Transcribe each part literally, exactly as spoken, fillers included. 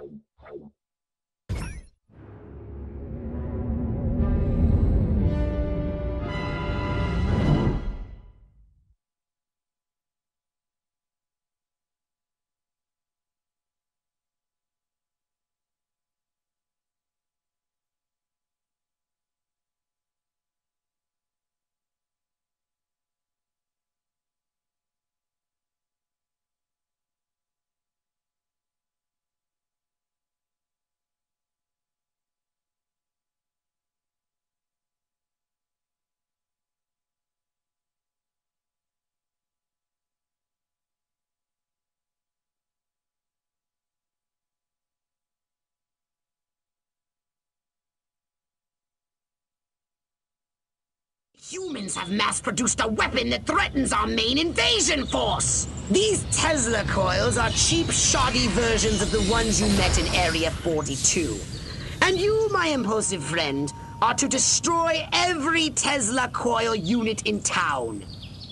Humans have mass-produced a weapon that threatens our main invasion force! These Tesla coils are cheap, shoddy versions of the ones you met in Area forty-two. And you, my impulsive friend, are to destroy every Tesla coil unit in town.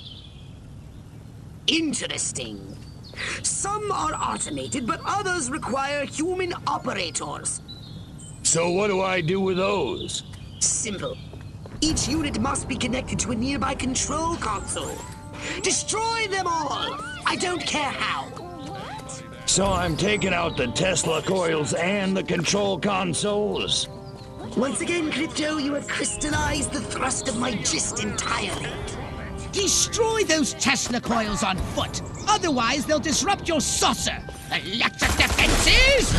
Interesting. Some are automated, but others require human operators. So what do I do with those? Simple. Each unit must be connected to a nearby control console. Destroy them all! I don't care how. So I'm taking out the Tesla coils and the control consoles? Once again, Crypto, you have crystallized the thrust of my gist entirely. Destroy those Tesla coils on foot. Otherwise, they'll disrupt your saucer. Electric defenses!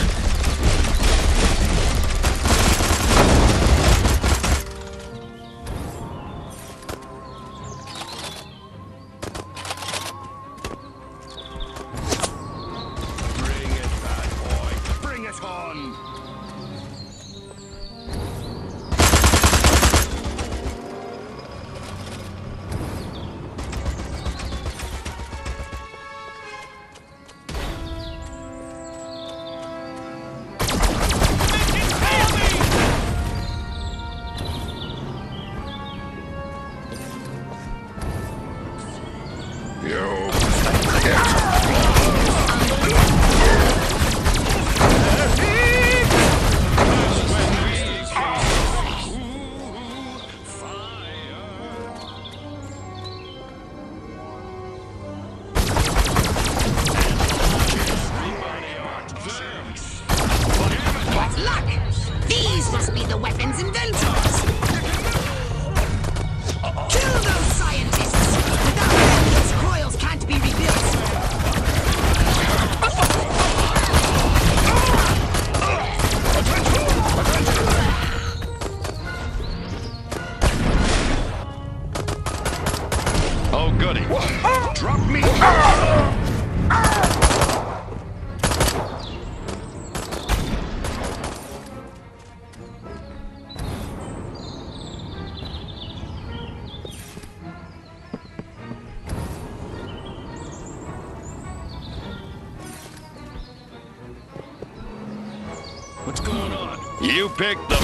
What's going on? You picked them.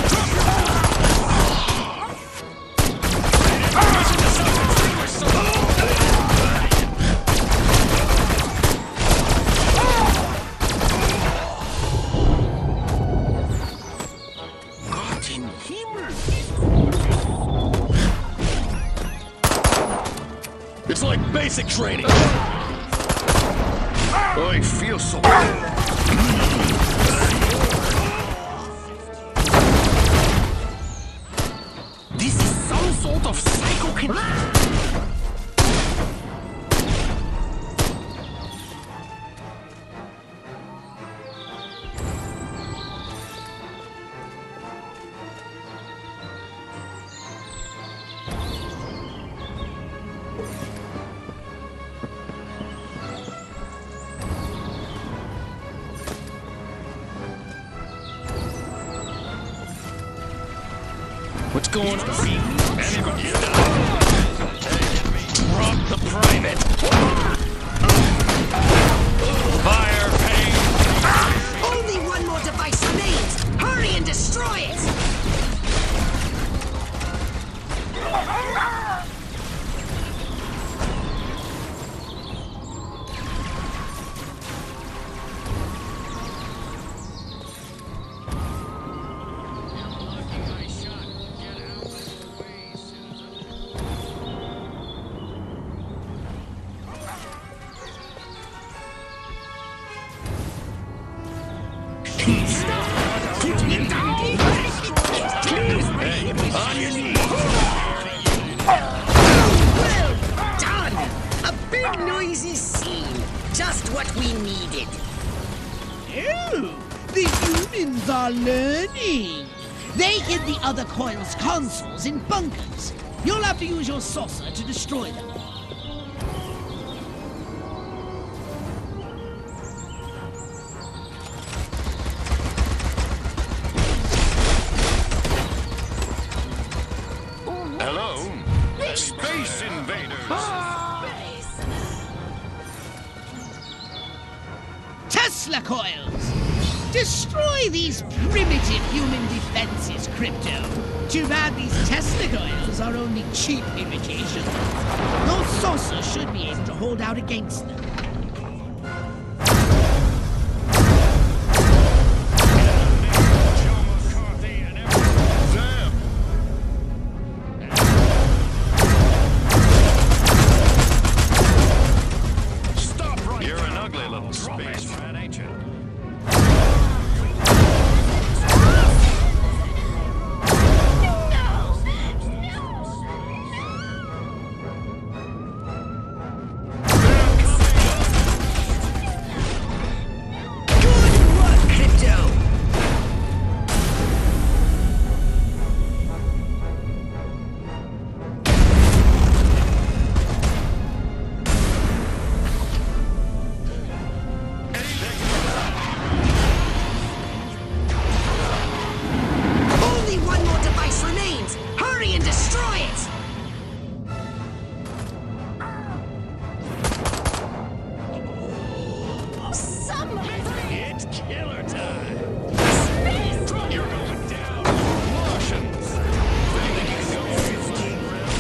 It's like basic training. Oh, I feel so bad. This is some sort of psycho. What's going on? Drop the primate! Fire pain! Only one more device remains! Hurry and destroy it! Well done! A big noisy scene. Just what we needed. Oh, the humans are learning. They hid the other coil's consoles in bunkers. You'll have to use your saucer to destroy them. Hello? Space Invaders! Tesla coils! Destroy these primitive human defenses, Crypto. Too bad these Tesla coils are only cheap imitations. Your saucer should be able to hold out against them. You're an ugly little space rat, ain't you? It's killer time. You're going down. Martians. Think you can go fifteen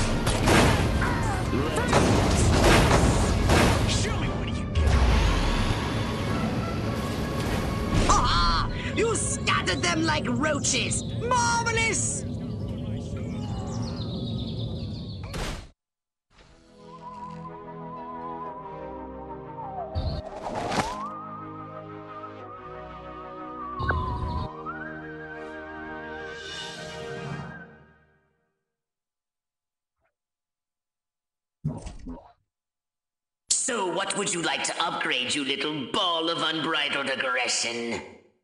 rounds? Show me what you got. Ah! You scattered them like roaches! Marvelous! So what would you like to upgrade, you little ball of unbridled aggression?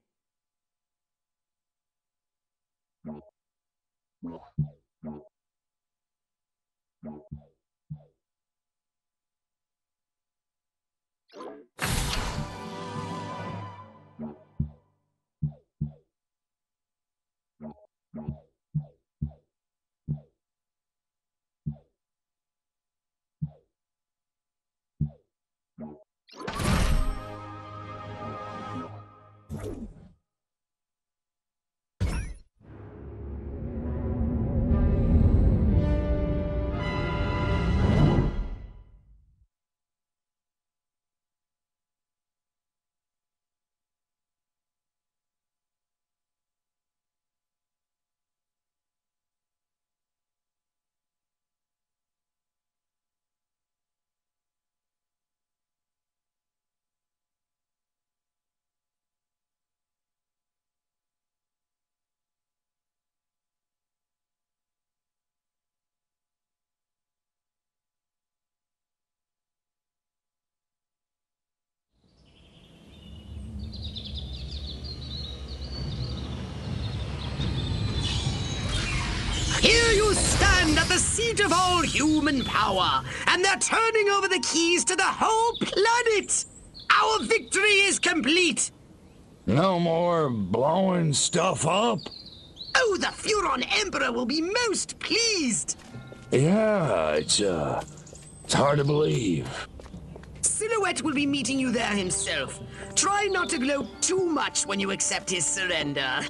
Here you stand at the seat of all human power, and they're turning over the keys to the whole planet! Our victory is complete! No more blowing stuff up? Oh, the Furon Emperor will be most pleased! Yeah, it's, uh, it's hard to believe. Silhouette will be meeting you there himself. Try not to glow too much when you accept his surrender.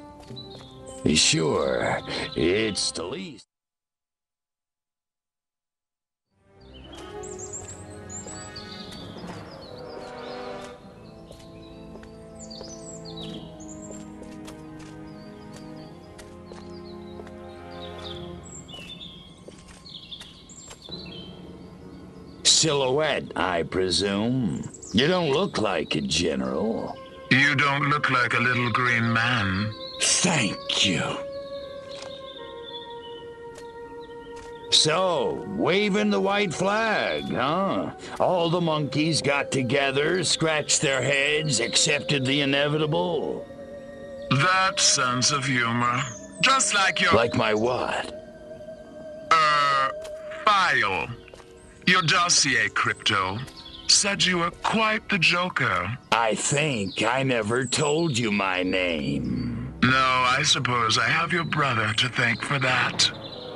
Sure, it's the least. Silhouette, I presume. You don't look like a general. You don't look like a little green man. Thank you. So, waving the white flag, huh? All the monkeys got together, scratched their heads, accepted the inevitable. That sense of humor. Just like your... Like my what? Uh, file. Your dossier, Crypto. Said you were quite the joker. I think I never told you my name. No, I suppose I have your brother to thank for that.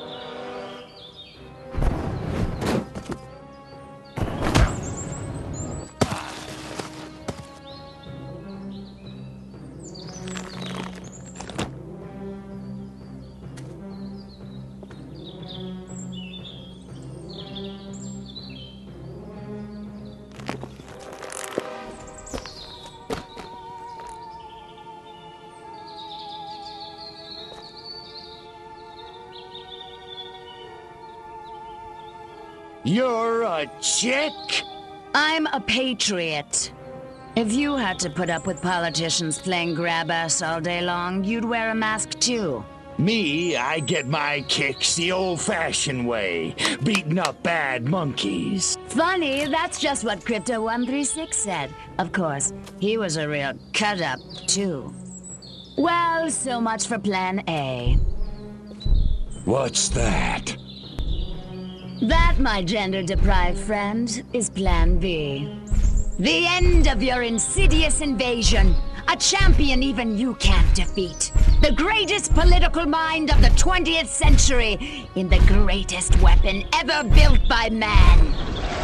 You're a chick? I'm a patriot. If you had to put up with politicians playing grab-ass all day long, you'd wear a mask too. Me, I get my kicks the old-fashioned way, beating up bad monkeys. Funny, that's just what Crypto one three six said. Of course, he was a real cut-up too. Well, so much for Plan A. What's that? That, my gender-deprived friend, is Plan B. The end of your insidious invasion. A champion even you can't defeat. The greatest political mind of the twentieth century in the greatest weapon ever built by man.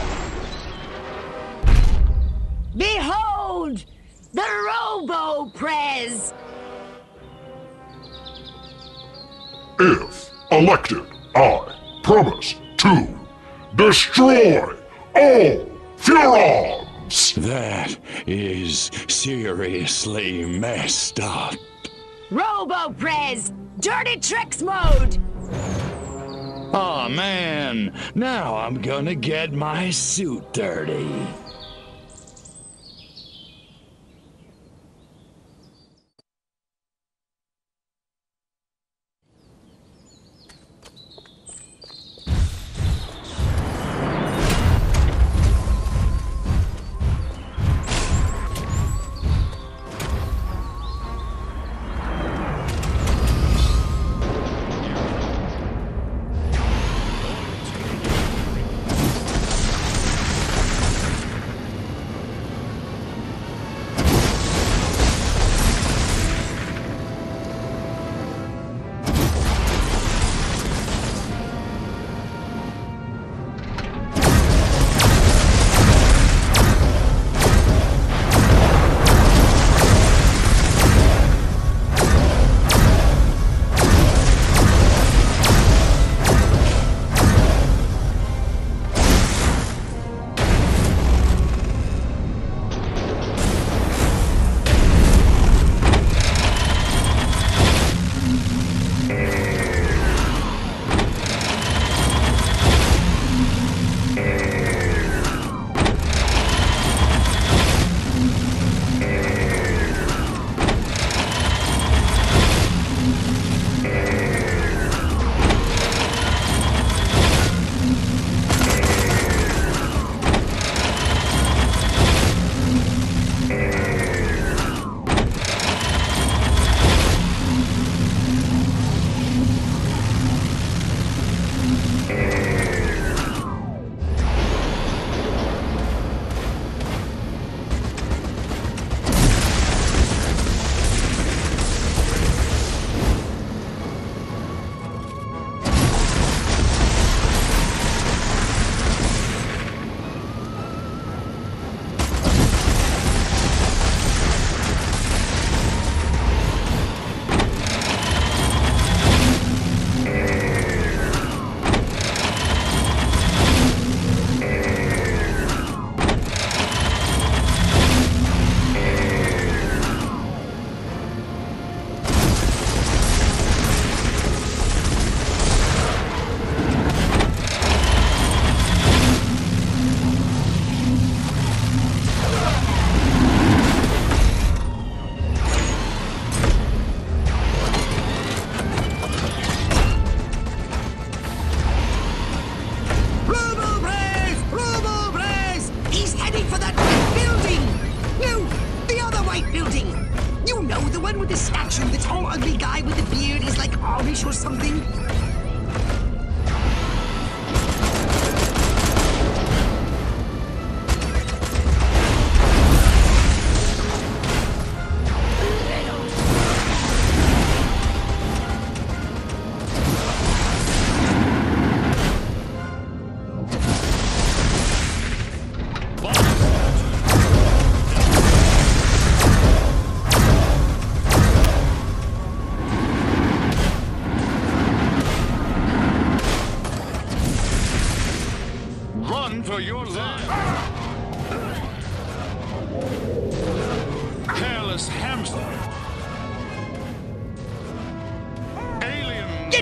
Behold! The Robo-Prez! If elected, I promise to destroy all Furons! That is seriously messed up. Robo-Prez! Dirty Tricks mode! Aw, oh, man. Now I'm gonna get my suit dirty. with the statue? The tall, ugly guy with the beard is like Amish or something? Run for your life! Careless hamster! Alien! Get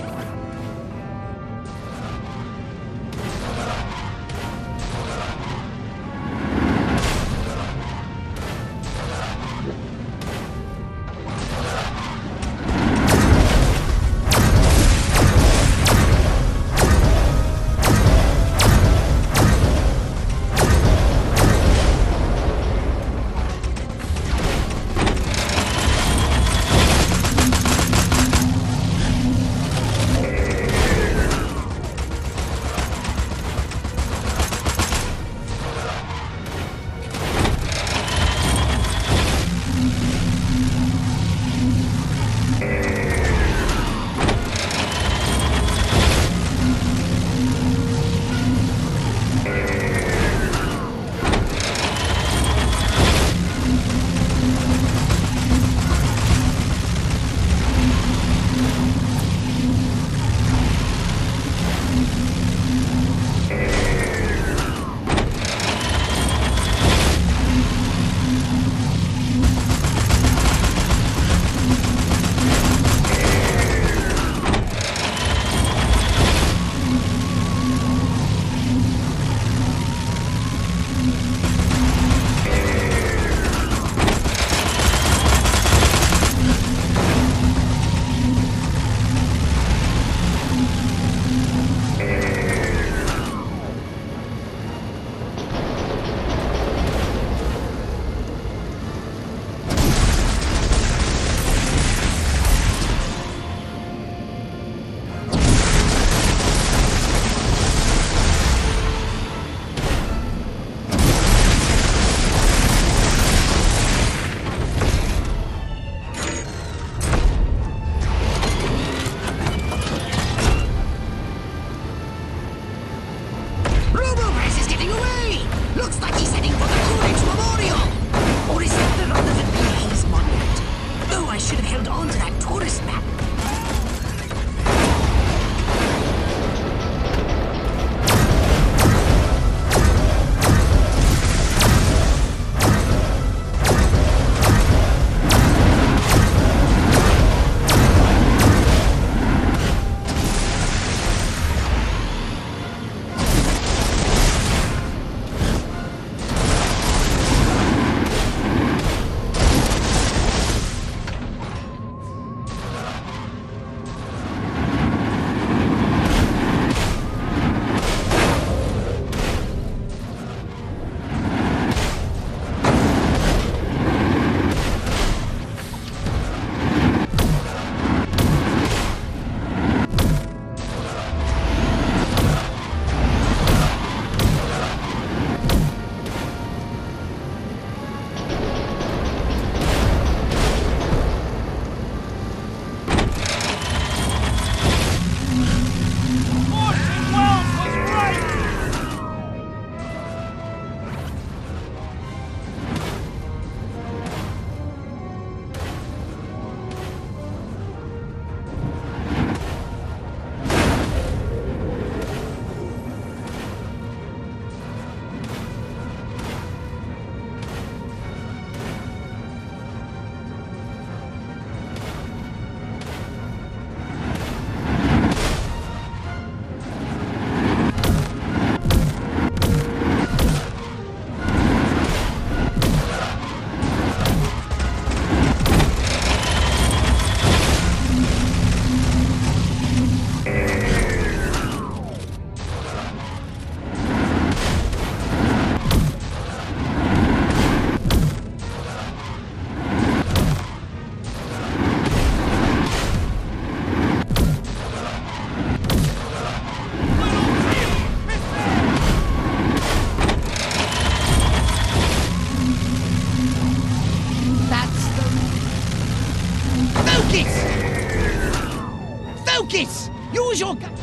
Focus! Use your gun!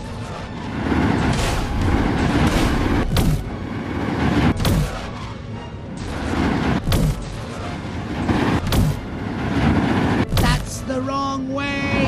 That's the wrong way!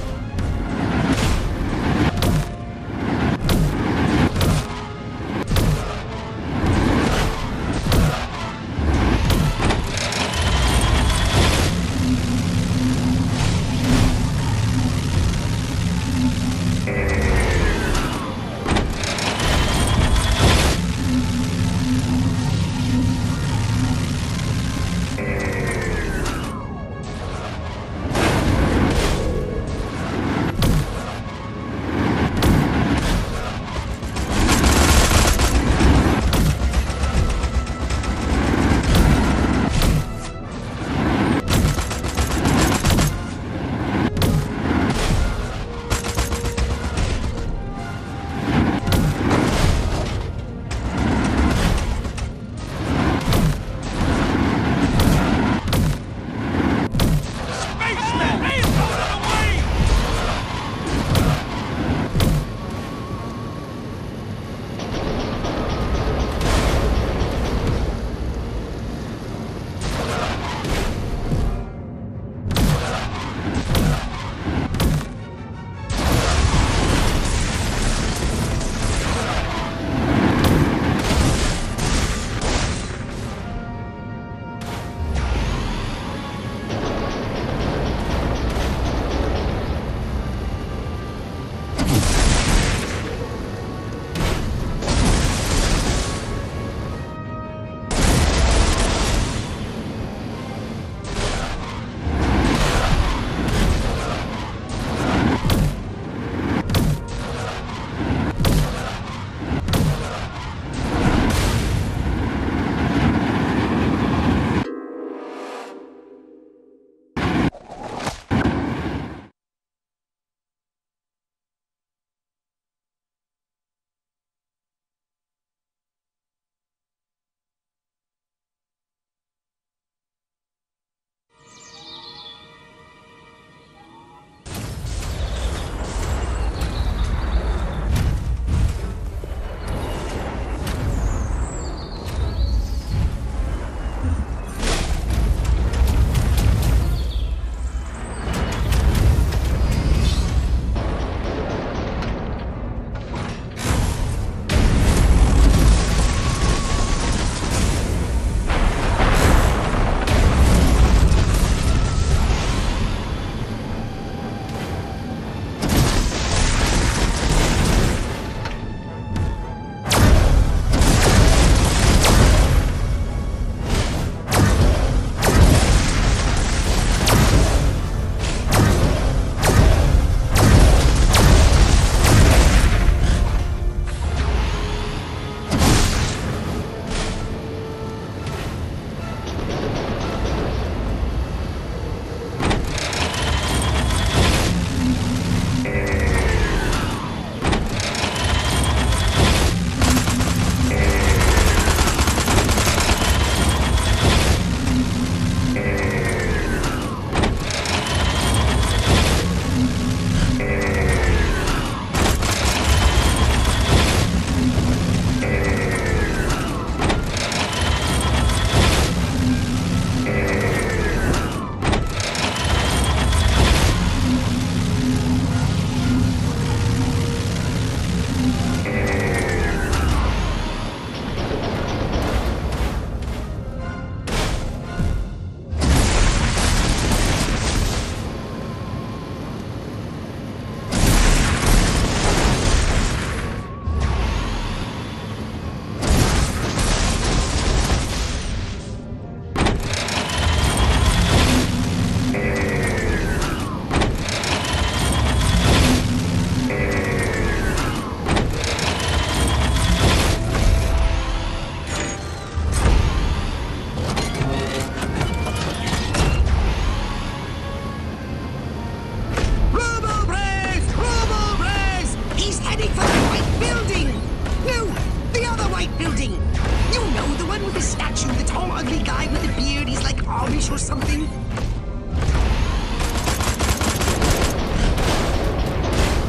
or something?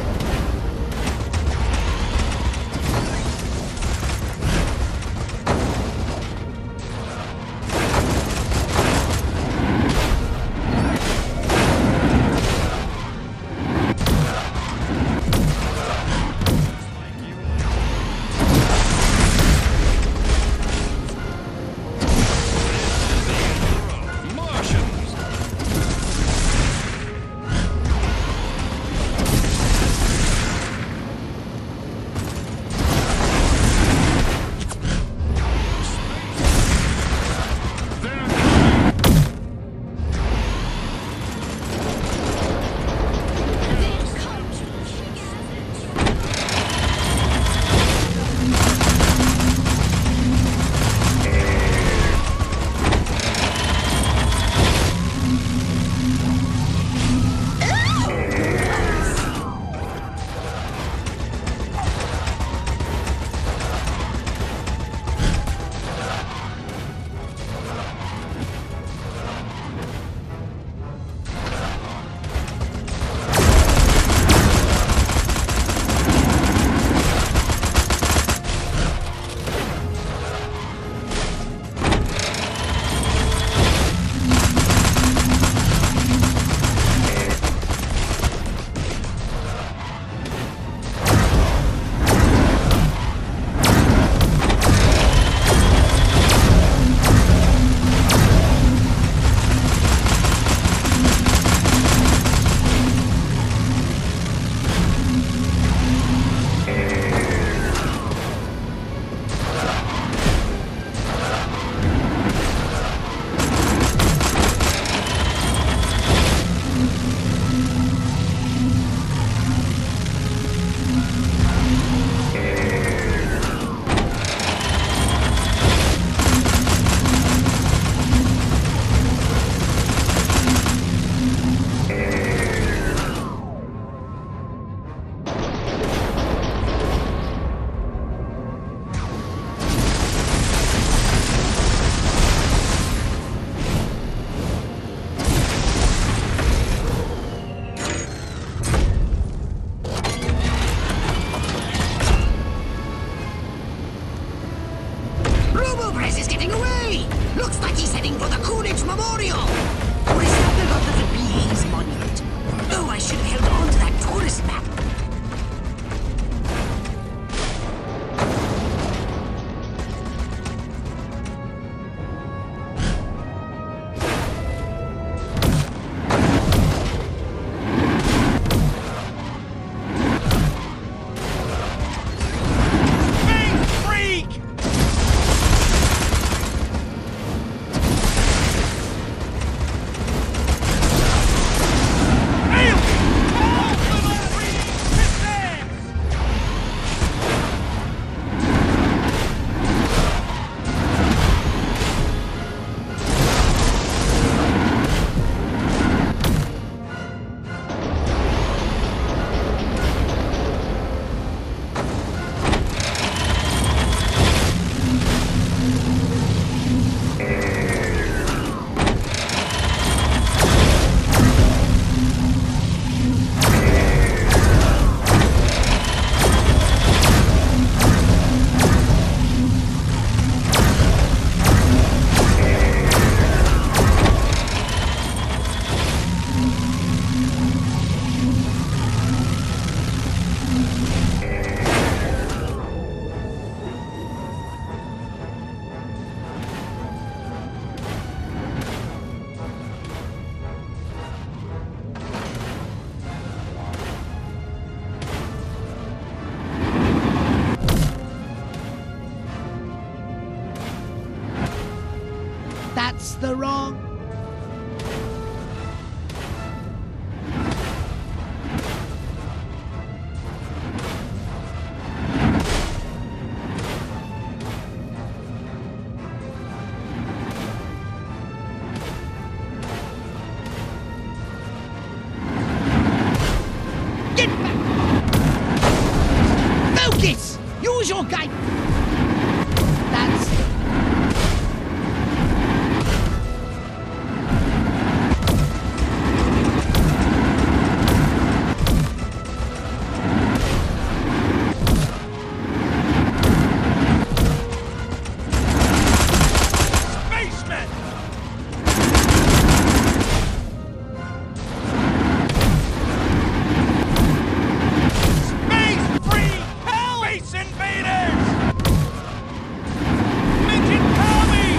That's the wrong. Get back! Focus! Use your guide. That's Spacemen! Space free hell! Space invaders! Midget Tommy!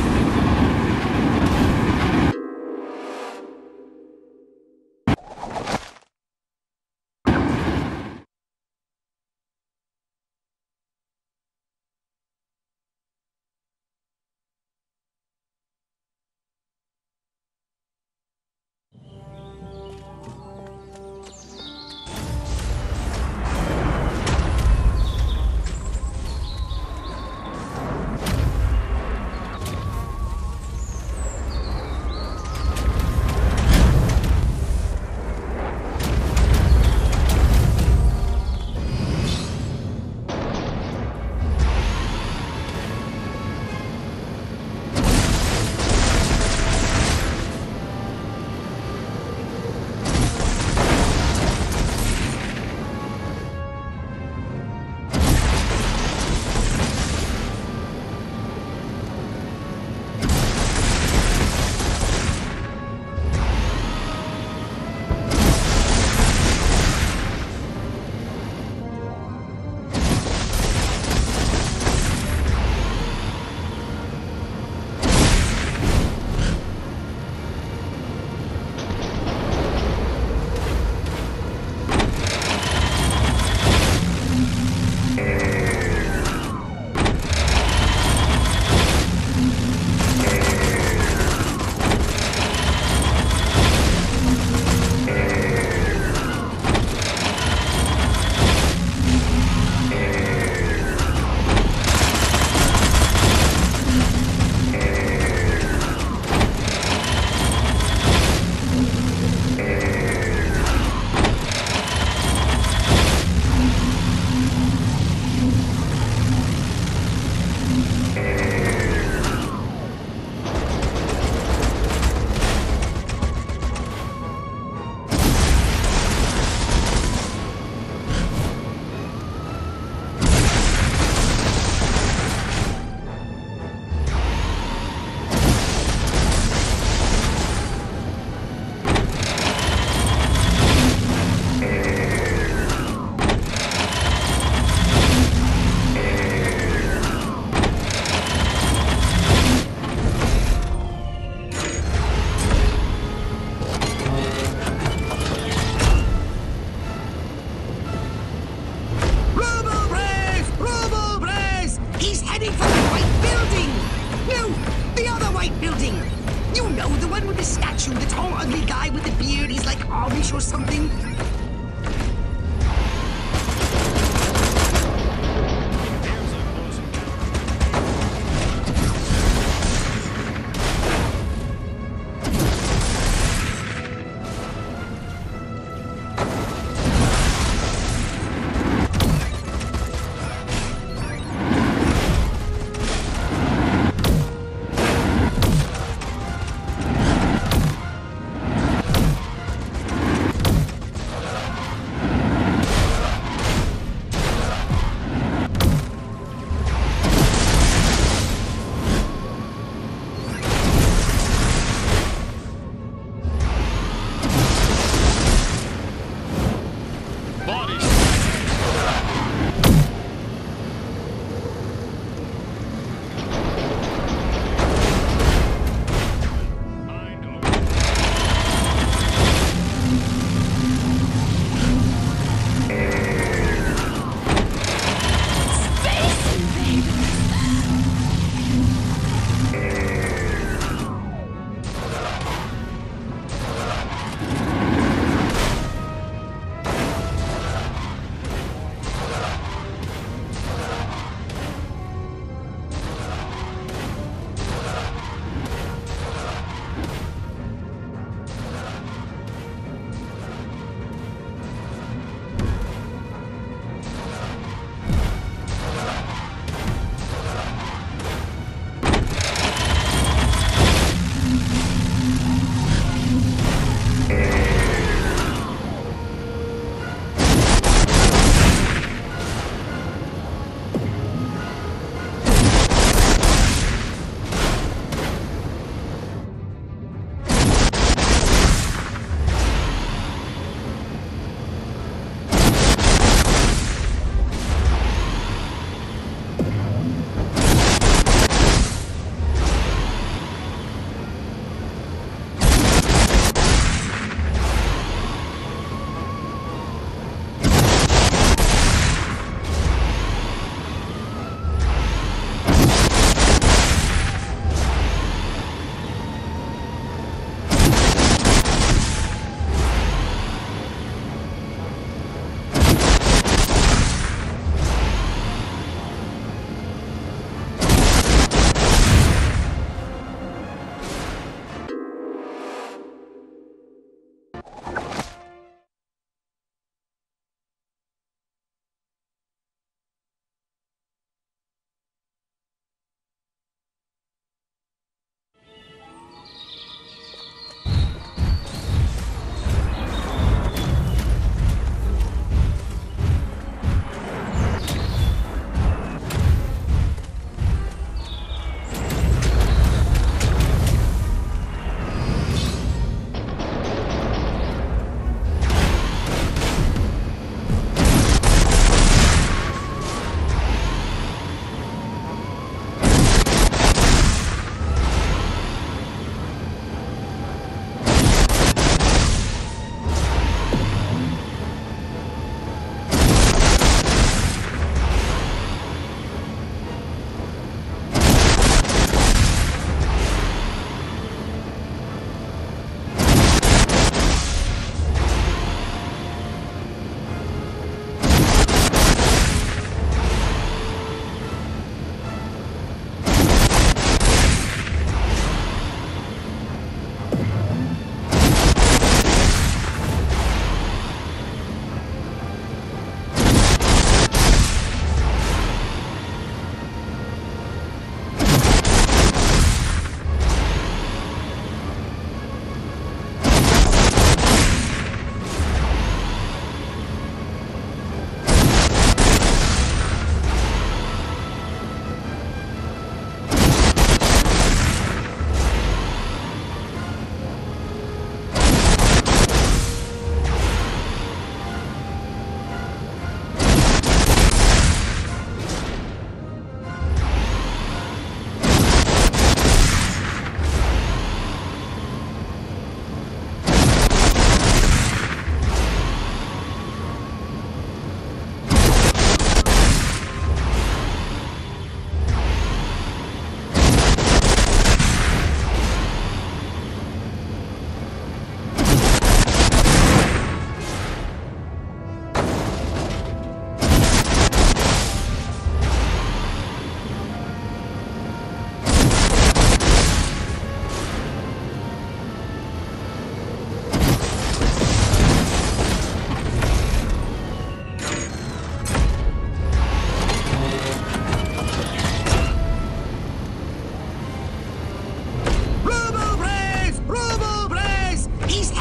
Amish or something?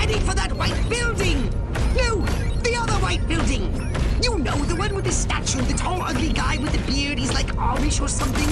heading for that white building! No, the other white building! You know, the one with the statue, the tall, ugly guy with the beard. He's like Amish or something.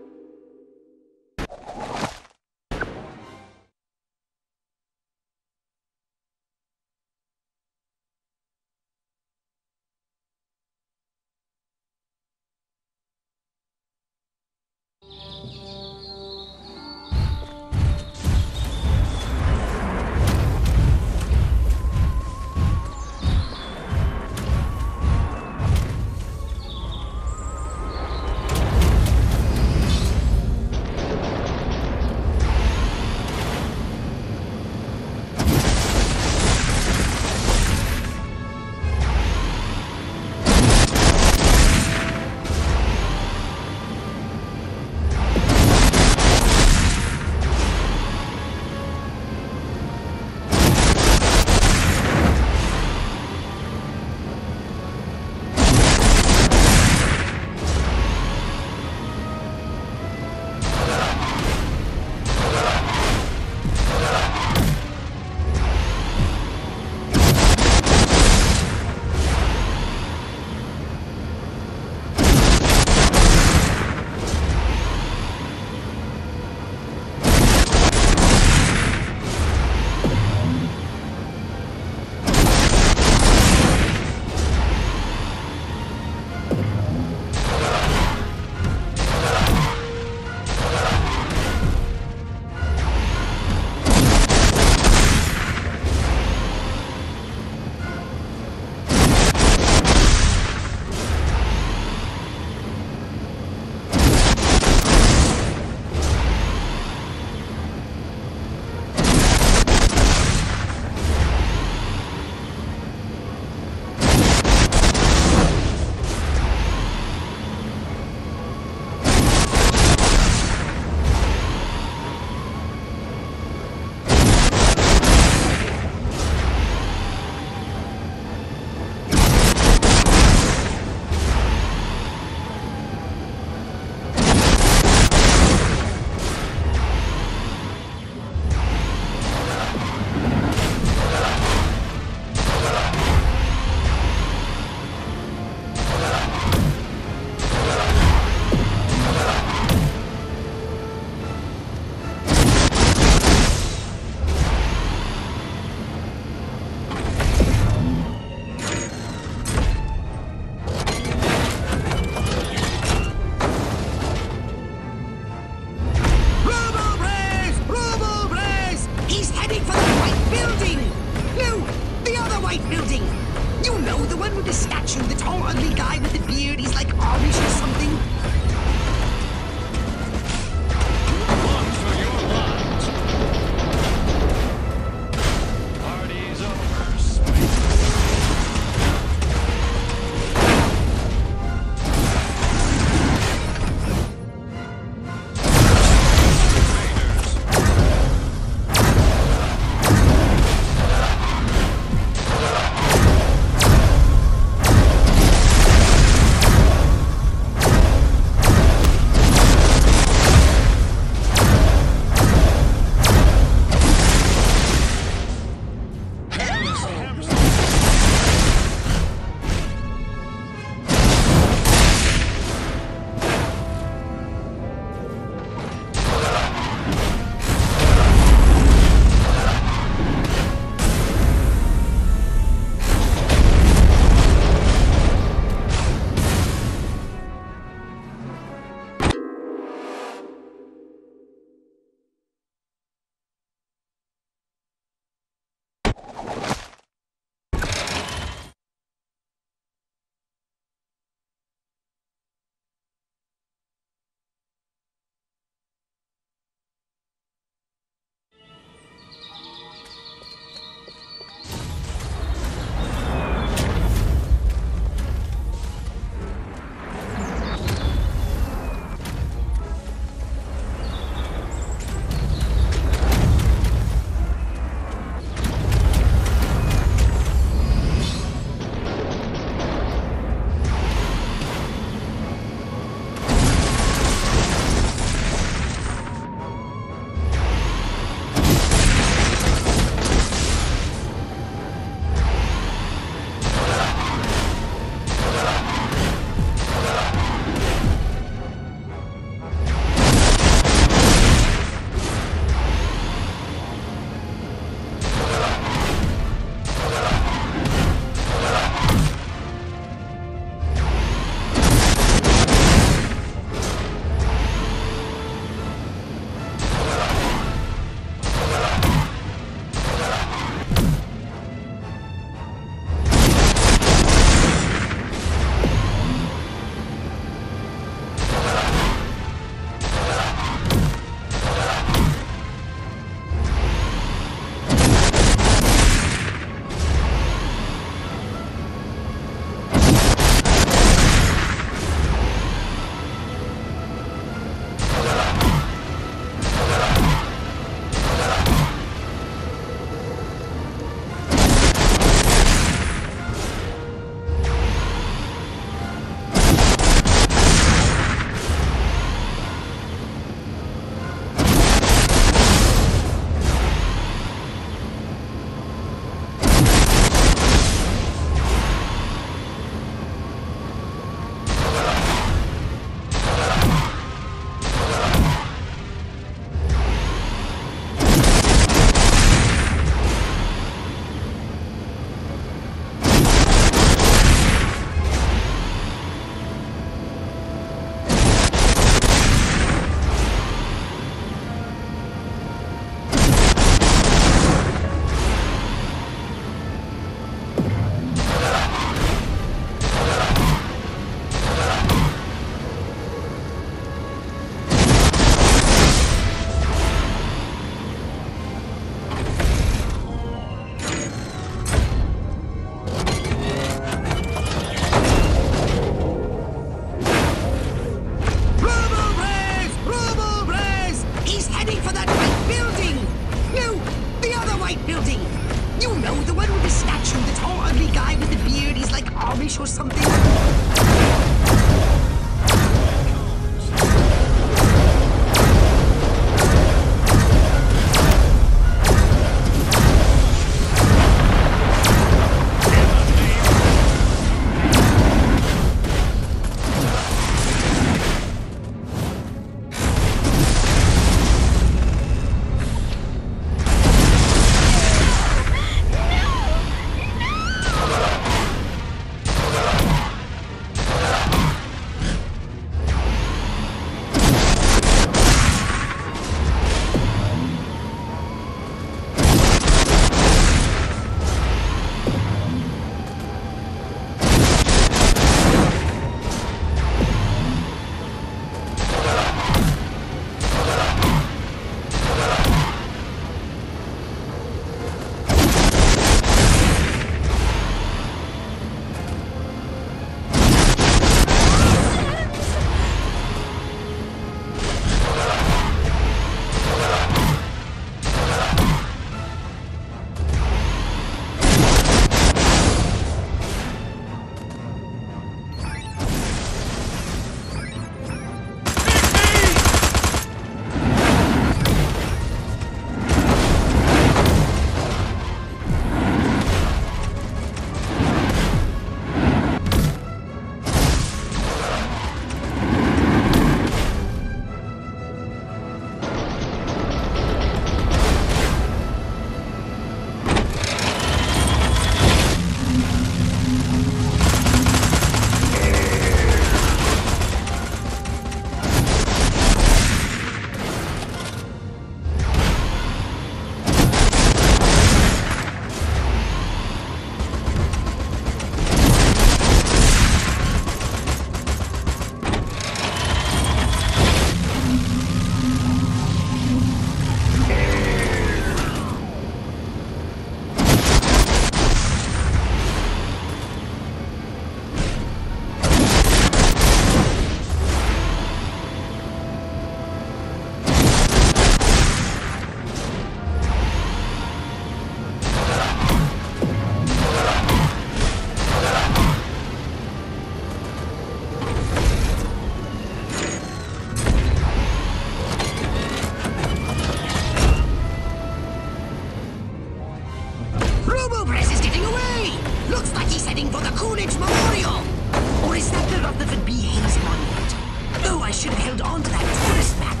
I should have held on to that tourist map.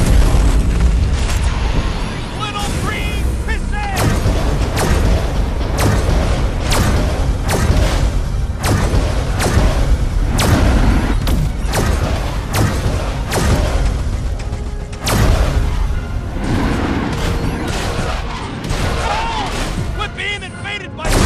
Little green pisses! We're being invaded by...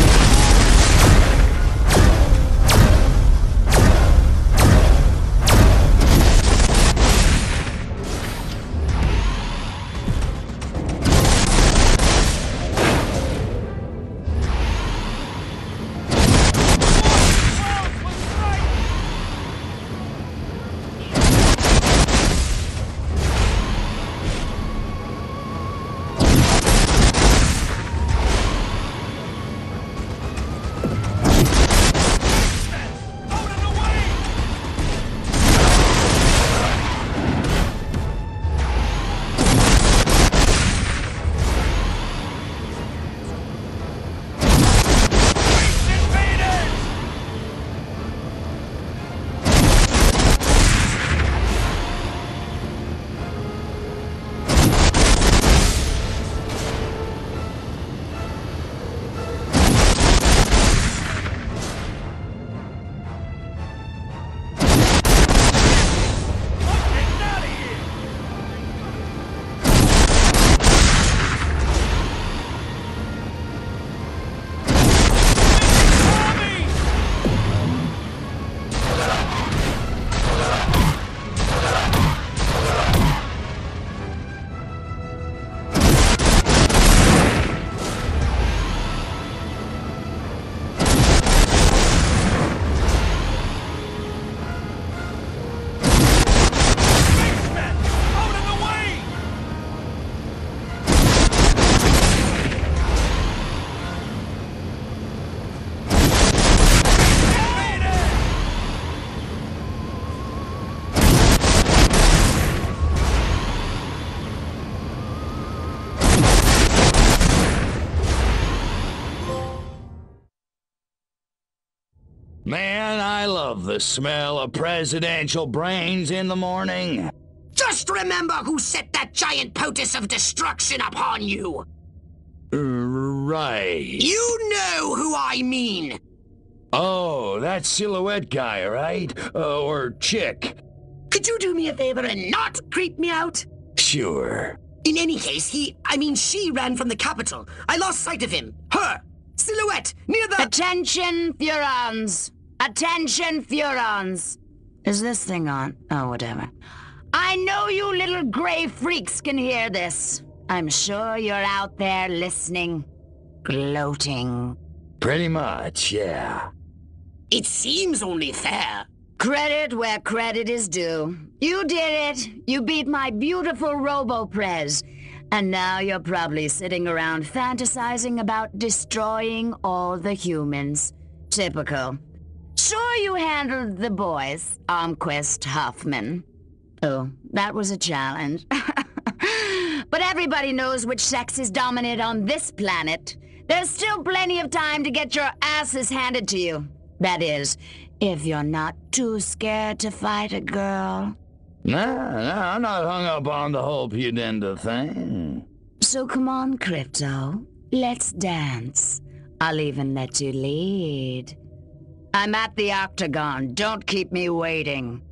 Man, I love the smell of presidential brains in the morning. Just remember who set that giant potus of destruction upon you. Right. You know who I mean. Oh, that silhouette guy, right? Uh, or chick. Could you do me a favor and not creep me out? Sure. In any case, he, I mean, she ran from the capital. I lost sight of him. Her. Silhouette, near the... Attention, Furons! Attention, Furons! Is this thing on? Oh, whatever. I know you little gray freaks can hear this. I'm sure you're out there listening, gloating. Pretty much, yeah. It seems only fair. Credit where credit is due. You did it. You beat my beautiful Robo-Prez. And now you're probably sitting around fantasizing about destroying all the humans. Typical. Sure, you handled the boys, Armquist Huffman. Oh, that was a challenge. But everybody knows which sex is dominant on this planet. There's still plenty of time to get your asses handed to you. That is, if you're not too scared to fight a girl. Nah, nah, I'm not hung up on the whole Pudenda thing. So come on, Crypto. Let's dance. I'll even let you lead. I'm at the Octagon. Don't keep me waiting.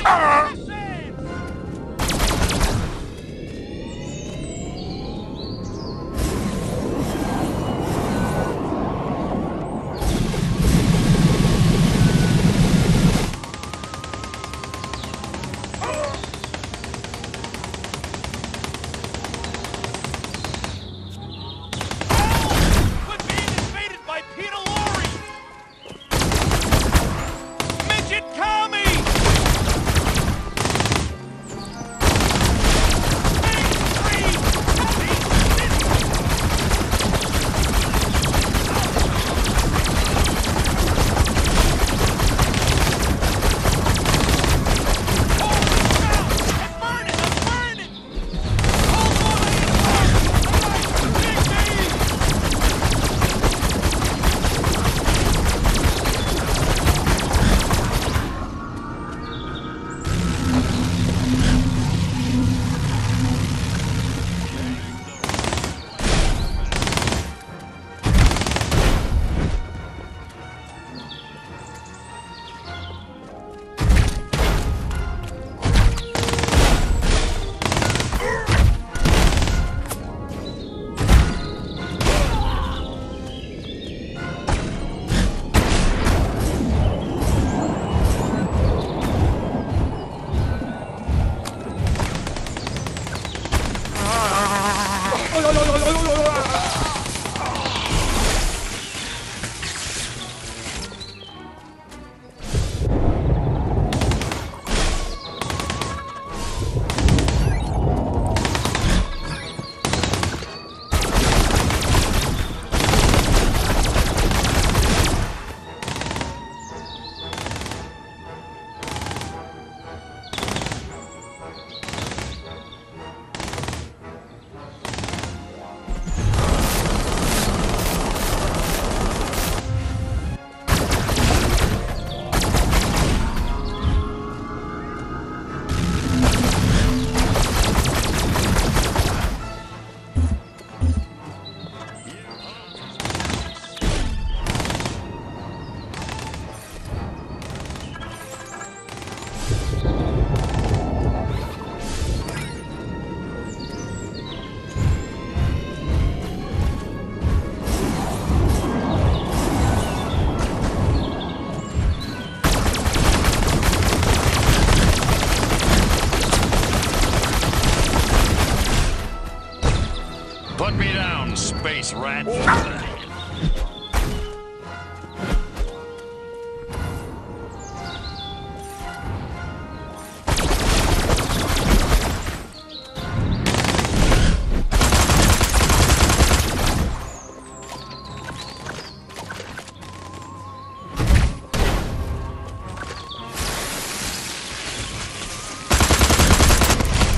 Put me down, space rat.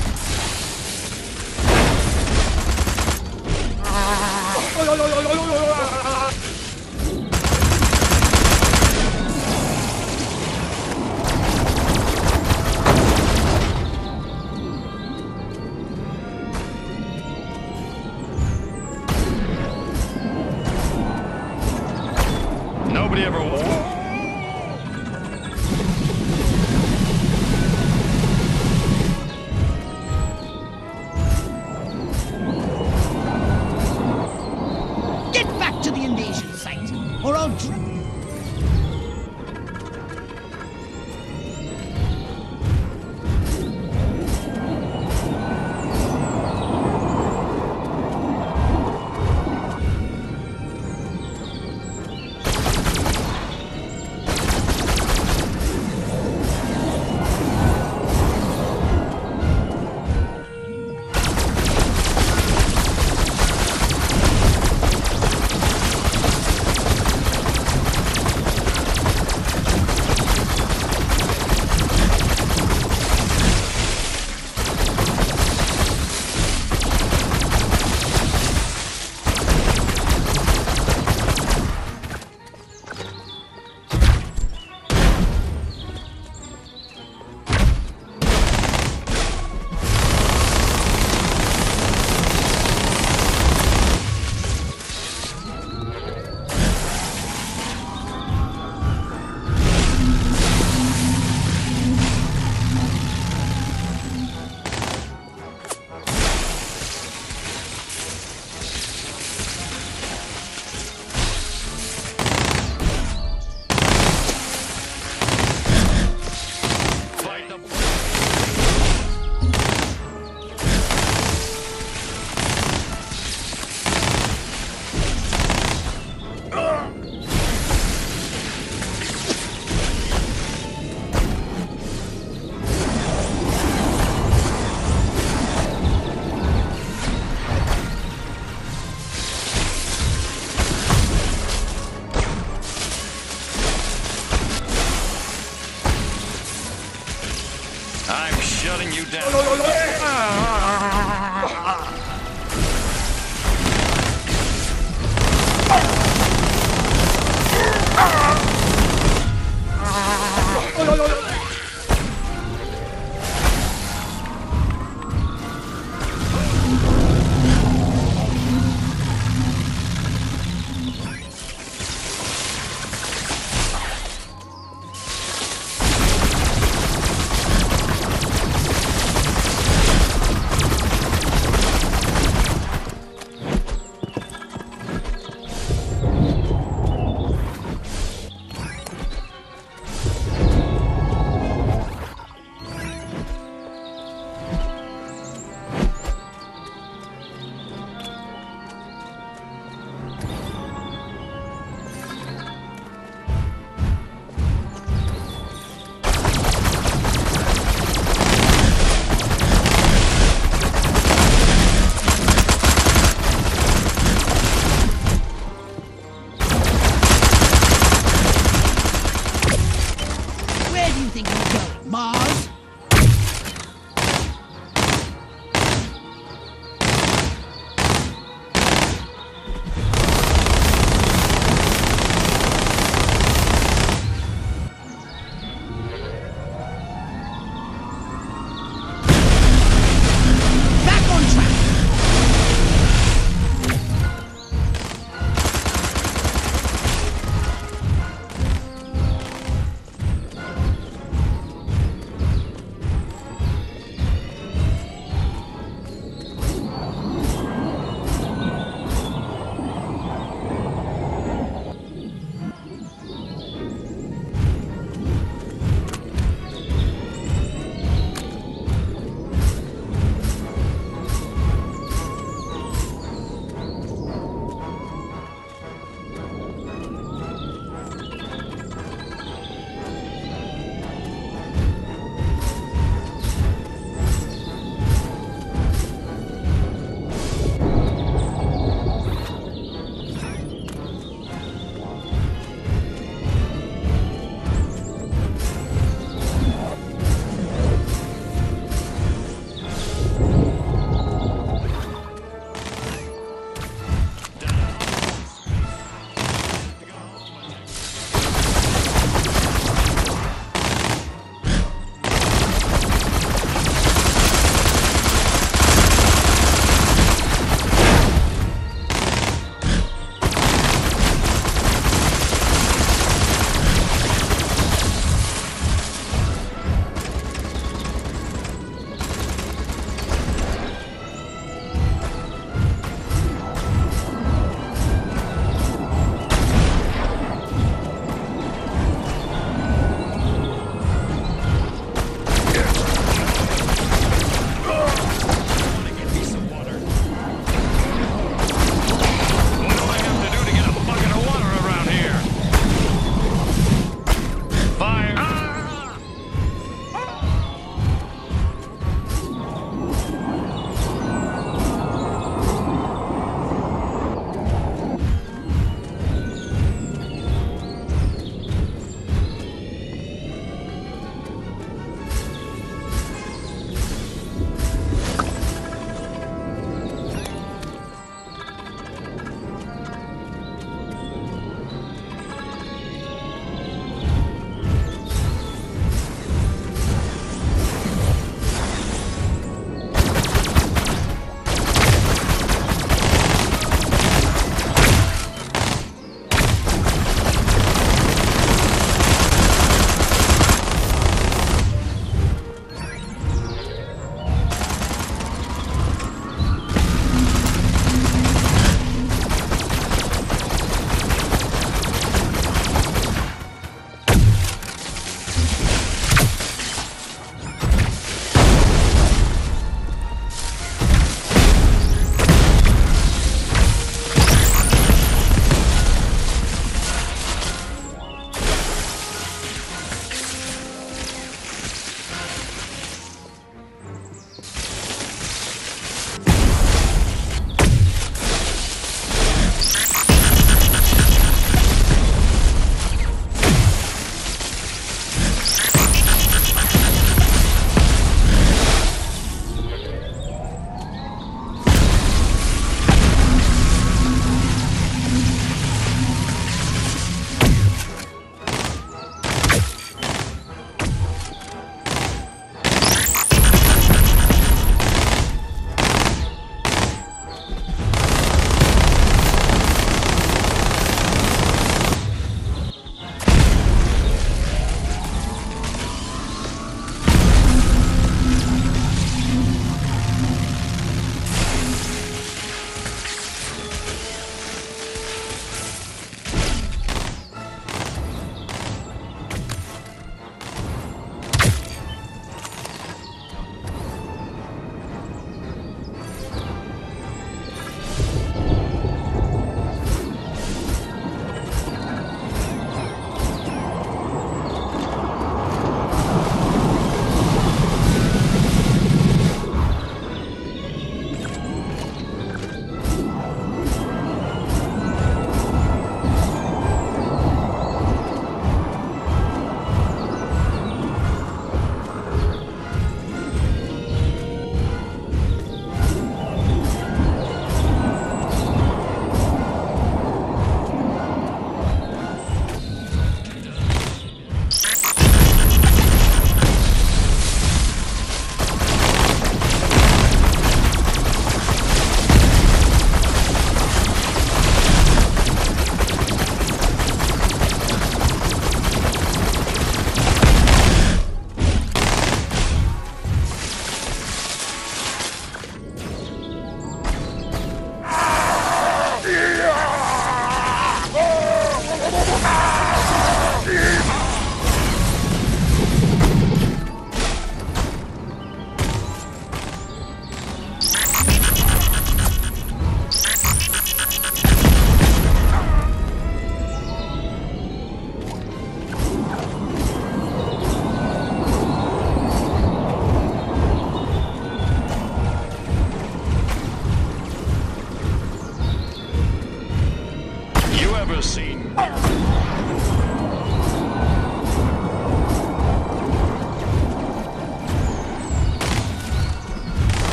Oi, oi, oi, oi, oi, oi. I'm shutting you down.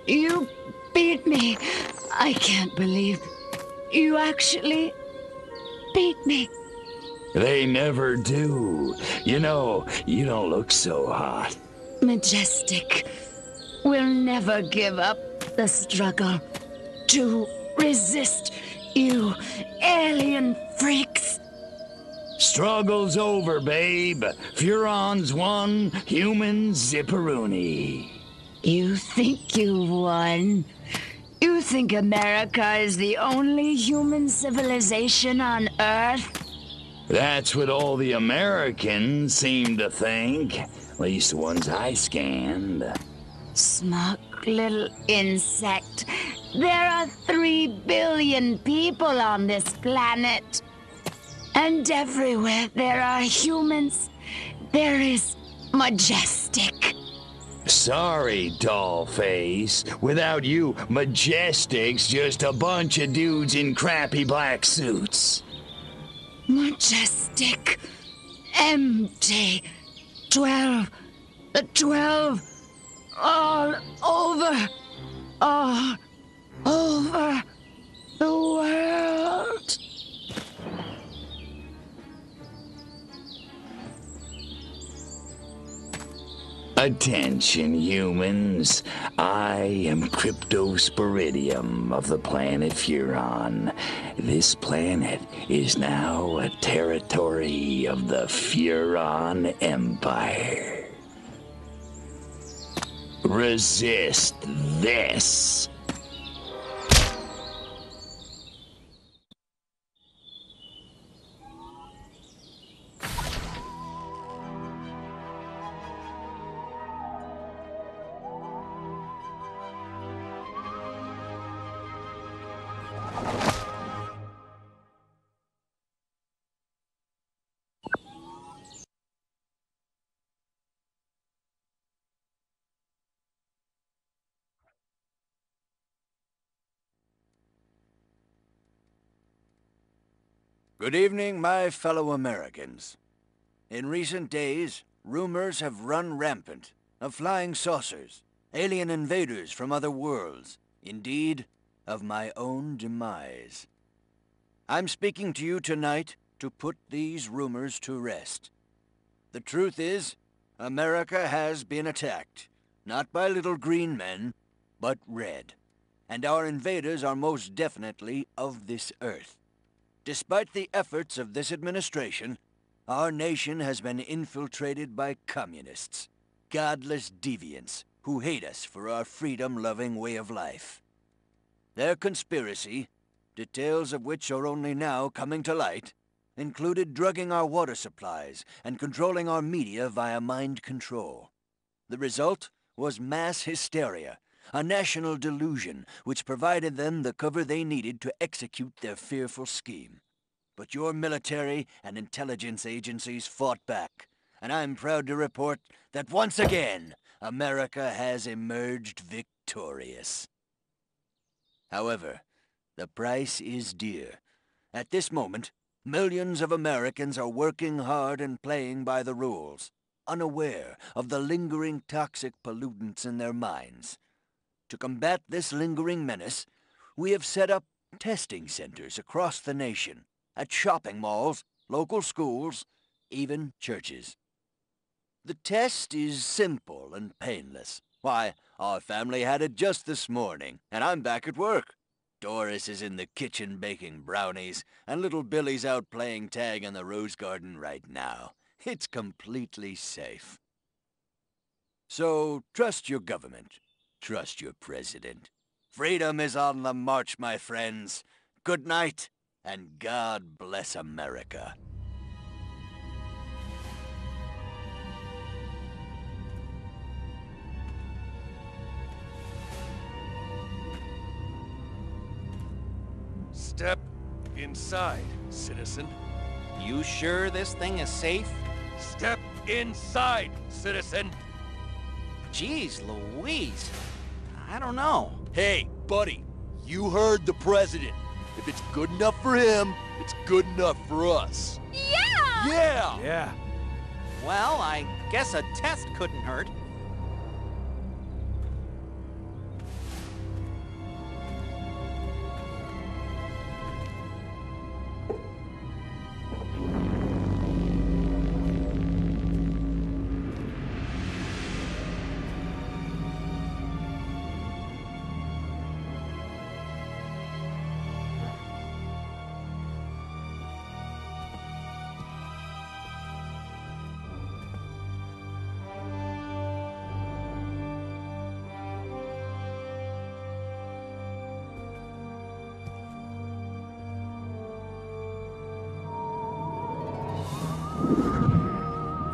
You beat me. I can't believe you actually beat me. They never do. You know, you don't look so hot. Majestic will never give up the struggle to resist you alien freaks. Struggle's over, babe. Furon's won, humans zipperoonie. You think you won? You think America is the only human civilization on Earth? That's what all the Americans seem to think. At least the ones I scanned. Smug little insect. There are three billion people on this planet. And everywhere there are humans, there is Majestic. Sorry, dollface. Without you, Majestic's just a bunch of dudes in crappy black suits. Majestic. Empty. Twelve. The twelve. All over. All over the world. Attention, humans. I am Cryptosporidium of the planet Furon. This planet is now a territory of the Furon Empire. Resist this. Good evening, my fellow Americans. In recent days, rumors have run rampant of flying saucers, alien invaders from other worlds, indeed, of my own demise. I'm speaking to you tonight to put these rumors to rest. The truth is, America has been attacked, not by little green men, but red. And our invaders are most definitely of this earth. Despite the efforts of this administration, our nation has been infiltrated by communists, godless deviants who hate us for our freedom-loving way of life. Their conspiracy, details of which are only now coming to light, included drugging our water supplies and controlling our media via mind control. The result was mass hysteria, a national delusion which provided them the cover they needed to execute their fearful scheme. But your military and intelligence agencies fought back, and I'm proud to report that once again, America has emerged victorious. However, the price is dear. At this moment, millions of Americans are working hard and playing by the rules, unaware of the lingering toxic pollutants in their minds. To combat this lingering menace, we have set up testing centers across the nation, at shopping malls, local schools, even churches. The test is simple and painless. Why, our family had it just this morning, and I'm back at work. Doris is in the kitchen baking brownies, and little Billy's out playing tag in the rose garden right now. It's completely safe. So, trust your government. Trust your president. Freedom is on the march, my friends. Good night, and God bless America. Step inside, citizen. You sure this thing is safe? Step inside, citizen. Jeez Louise. I don't know. Hey, buddy, you heard the president. If it's good enough for him, it's good enough for us. Yeah! Yeah! Yeah. Well, I guess a test couldn't hurt.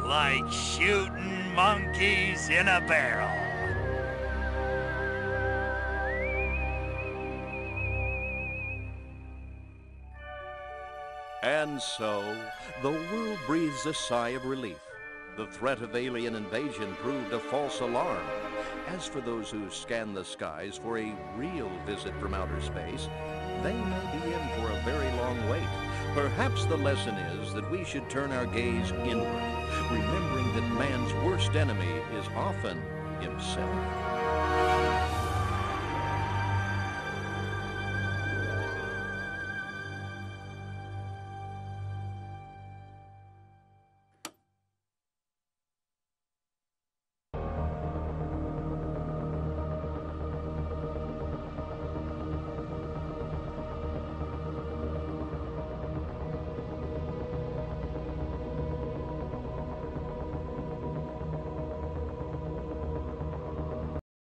like shooting monkeys in a barrel. And so, the world breathes a sigh of relief. The threat of alien invasion proved a false alarm. As for those who scan the skies for a real visit from outer space, they may be in for a very long wait. Perhaps the lesson is that we should turn our gaze inward, remembering that man's worst enemy is often himself.